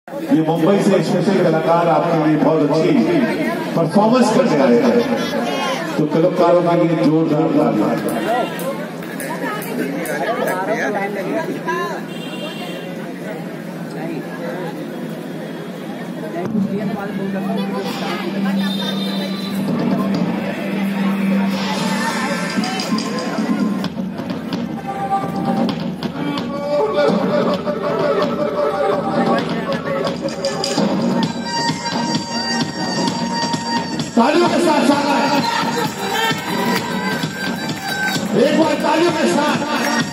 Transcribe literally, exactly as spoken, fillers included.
ये मुंबई से स्पेशल कलाकार आपके लिए बहुत अच्छी परफॉर्मेंस करने आए हैं, तो कलाकारों के लिए जोरदार तालियां। तालियों के साथ चलना है, एक बार तालियों के साथ।